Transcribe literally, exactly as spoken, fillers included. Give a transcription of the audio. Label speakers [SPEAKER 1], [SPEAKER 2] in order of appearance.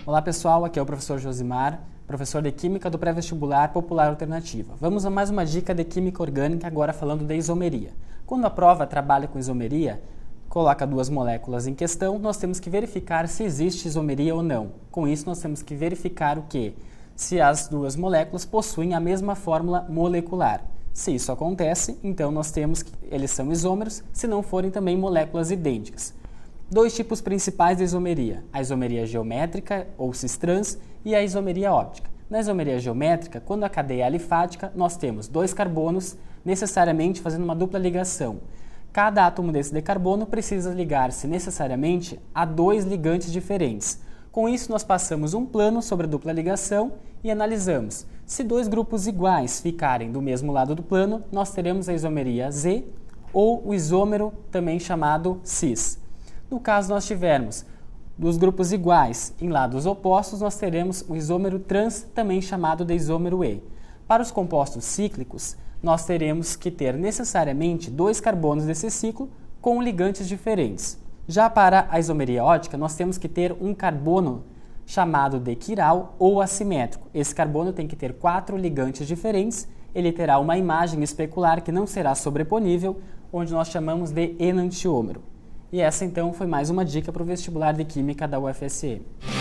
[SPEAKER 1] Olá pessoal, aqui é o professor Josimar, professor de Química do Pré-Vestibular Popular Alternativa. Vamos a mais uma dica de Química Orgânica, agora falando de isomeria. Quando a prova trabalha com isomeria, coloca duas moléculas em questão, nós temos que verificar se existe isomeria ou não. Com isso, nós temos que verificar o quê? Se as duas moléculas possuem a mesma fórmula molecular. Se isso acontece, então nós temos que eles são isômeros, se não forem também moléculas idênticas. Dois tipos principais de isomeria, a isomeria geométrica, ou cis-trans, e a isomeria óptica. Na isomeria geométrica, quando a cadeia é alifática, nós temos dois carbonos necessariamente fazendo uma dupla ligação. Cada átomo desse de carbono precisa ligar-se necessariamente a dois ligantes diferentes. Com isso, nós passamos um plano sobre a dupla ligação e analisamos. Se dois grupos iguais ficarem do mesmo lado do plano, nós teremos a isomeria Z ou o isômero também chamado cis. No caso nós tivermos dos grupos iguais em lados opostos, nós teremos o isômero trans, também chamado de isômero E. Para os compostos cíclicos, nós teremos que ter necessariamente dois carbonos desse ciclo com ligantes diferentes. Já para a isomeria ótica, nós temos que ter um carbono chamado de quiral ou assimétrico. Esse carbono tem que ter quatro ligantes diferentes, ele terá uma imagem especular que não será sobreponível, onde nós chamamos de enantiômero. E essa então foi mais uma dica para o vestibular de Química da U F S M.